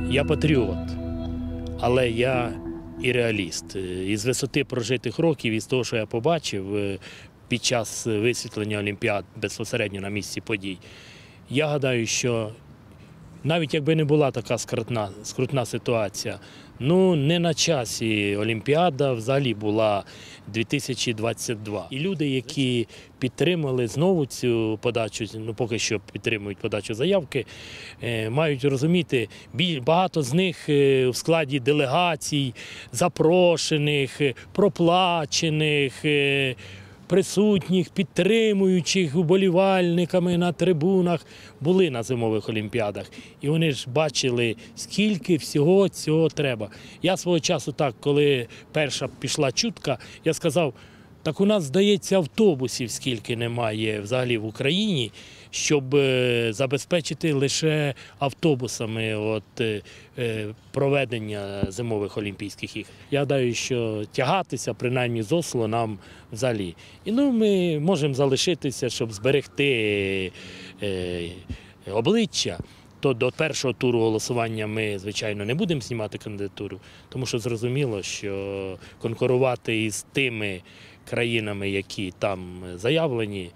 Я патріот, але я і реаліст. Із висоти прожитих років, із того, що я побачив під час висвітлення Олімпіад безпосередньо на місці подій, я гадаю, що навіть якби не була така скрутна ситуація, не на часі Олімпіада взагалі була 2022. І люди, які підтримали знову цю подачу, поки що підтримують подачу заявки, мають розуміти, багато з них в складі делегацій, запрошених, проплачених, присутніх, підтримуючих вболівальниками на трибунах були на зимових Олімпіадах. І вони ж бачили, скільки всього цього треба. Я свого часу так, коли перша пішла чутка, я сказав, так у нас, здається, автобусів скільки немає взагалі в Україні, щоб забезпечити лише автобусами проведення зимових Олімпійських ігор. Я гадаю, що тягатися, принаймні з Осло, нам взагалі. І ми можемо залишитися, щоб зберегти обличчя. То до першого туру голосування ми, звичайно, не будемо знімати кандидатуру, тому що зрозуміло, що конкурувати із тими країнами, які там заявлені,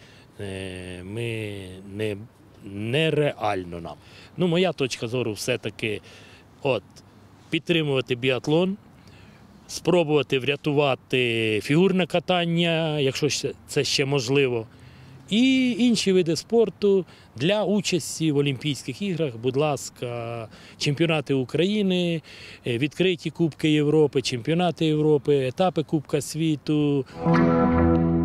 нереально нам. Моя точка зору все-таки підтримувати біатлон, спробувати врятувати фігурне катання, якщо це ще можливо, і інші види спорту для участі в Олімпійських іграх. Будь ласка, чемпіонати України, відкриті Кубки Європи, чемпіонати Європи, етапи Кубка світу.